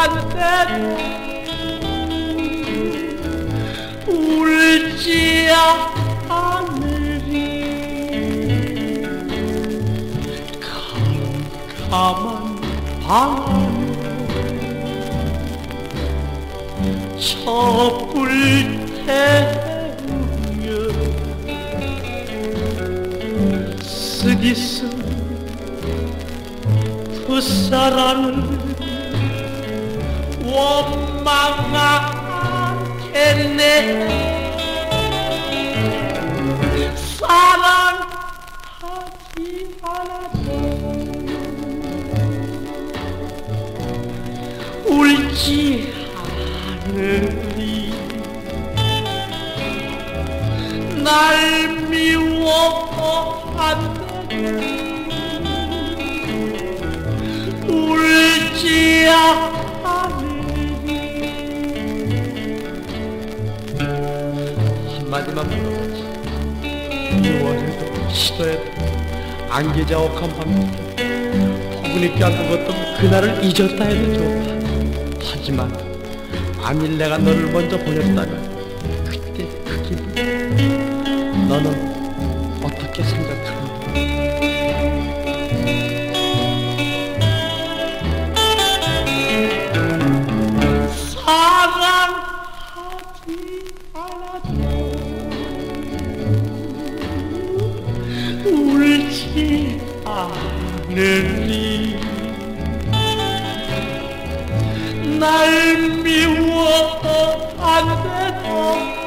미워한대도 울지 않으리. 캄캄한 밤 촛불 태우며 쓰디쓴 풋사랑을 원망하겠네. 사랑하지 않아도 울지 않으리. 날 미워한대도 울지 않으리. 한마디만 물어보지. 미워해도 시도해도 안개자욱한 밤에 포근히 껴안는 것도 그날을 잊었다 해도 좋다. 하지만 만일 내가 너를 먼저 보냈다면 그때 그 기분 너는 어떻게 생각하니? 사랑하지 않아도 울지 않으리. 날 미워한대도